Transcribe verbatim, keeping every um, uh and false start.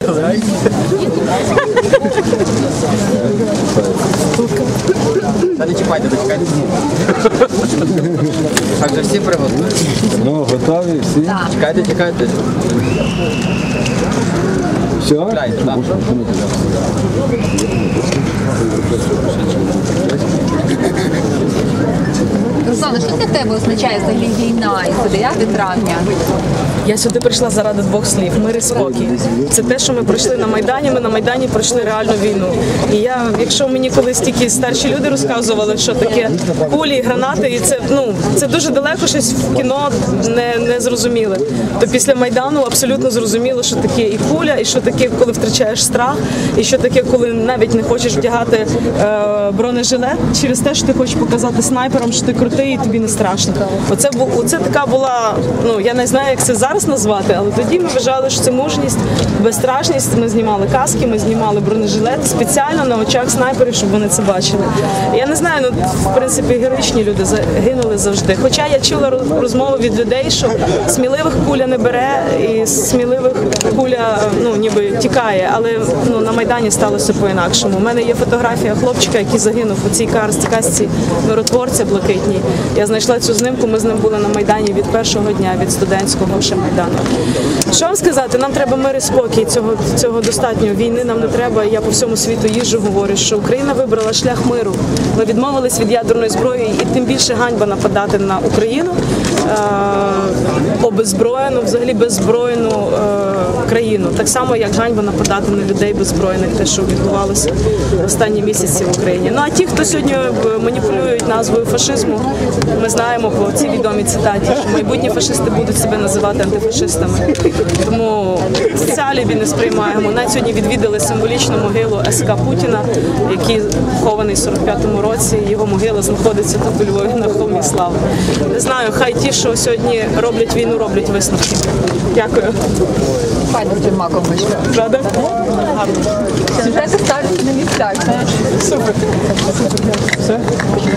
Та не чіпайте, дочекайте. Так же всі приготують? Ну, готові всі? Чекайте, чекайте. Все? Чекайте, так. Руслана, що для тебе означає взагалі війна і дев'яте травня? Я сюди прийшла заради двох слів – мир і спокій. Це те, що ми пройшли на Майдані, ми на Майдані пройшли реальну війну. І я, якщо мені колись тільки старші люди розказували, що таке кулі, гранати, і це, ну, це дуже далеко щось в кіно не, не зрозуміли, то після Майдану абсолютно зрозуміло, що таке і куля, і що таке, коли втрачаєш страх, і що таке, коли навіть не хочеш вдягати е, бронежилет через те, що ти хочеш показати снайперам, що ти крутий і тобі не страшно. Оце, оце така була, ну, я не знаю, як це зараз назвати, але тоді ми вважали, що це мужність, безстрашність. Ми знімали каски, ми знімали бронежилети спеціально на очах снайперів, щоб вони це бачили. Я не знаю, ну, в принципі, героїчні люди загинули завжди. Хоча я чула розмови від людей, що сміливих куля не бере і сміливих куля, ну, ніби тікає, але, ну, на Майдані сталося по-інакшому. У мене є фотографія хлопчика, який загинув у цій касці миротворця блакитній. Я знайшла цю знимку, ми з ним були на Майдані від першого дня, від студентського ще Майдану. Що вам сказати? Нам треба мир і спокій, цього, цього достатньо. Війни нам не треба, я по всьому світу їжджу, говорю, що Україна вибрала шлях миру. Ми відмовились від ядерної зброї, і тим більше ганьба нападати на Україну, е обезброєну, взагалі беззбройну е країну. Так само, як ганьба нападати на людей беззбройних, те, що відбувалося останні місяці в Україні. Ну а ті, хто сьогодні маніпулюють назвою фашизму, ми знаємо по цій відомій цитаті, що майбутні фашисти будуть себе називати антифашистами. Тому це алібі не сприймаємо. Навіть сьогодні відвідали символічну могилу СК Путіна, який хований в сорок п'ятому році. Його могила знаходиться тут у Львові на Холмі Слави. Не знаю, хай ті, що сьогодні роблять війну, роблять висновки. Дякую. Файно з маком вийшло. Правда? Сюжети ставлять на місцях. Супер. Все?